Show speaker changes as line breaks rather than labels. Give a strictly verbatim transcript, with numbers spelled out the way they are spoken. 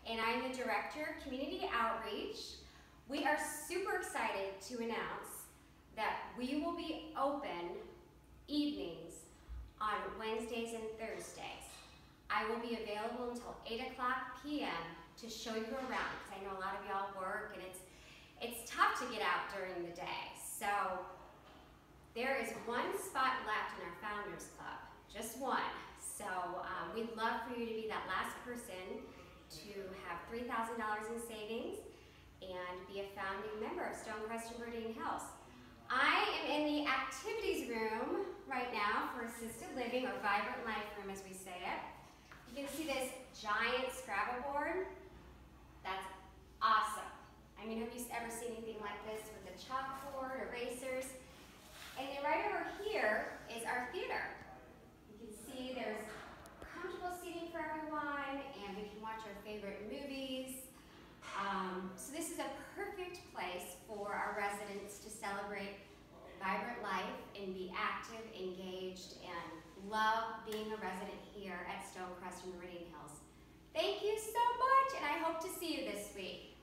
and I'm the Director of Community Outreach. We are super excited to announce that we will be open evenings on Wednesdays and Thursdays. I will be available until eight o'clock p m to show you around, because I know a lot of y'all work and it's, it's tough to get out during the day. So there is one spot left in our Founders Club, just one. So um, we'd love for you to be that last person to have three thousand dollars in savings and be a founding member of Stonecrest and Meridian Hills. I am in the activities room right now for assisted living, or vibrant life room as we say it. You can see this giant Scrabble board. That's awesome. I mean, have you ever seen anything like this with a chalkboard, erasers? And then right over here is our theater. You can see there's comfortable seating for everyone, and we can watch our favorite movies. Um, so this is a perfect place for our residents to celebrate vibrant life and be active, engaged, and love being a resident here at Stonecrest and Meridian Hills. Thank you so much, and I hope to see you this week.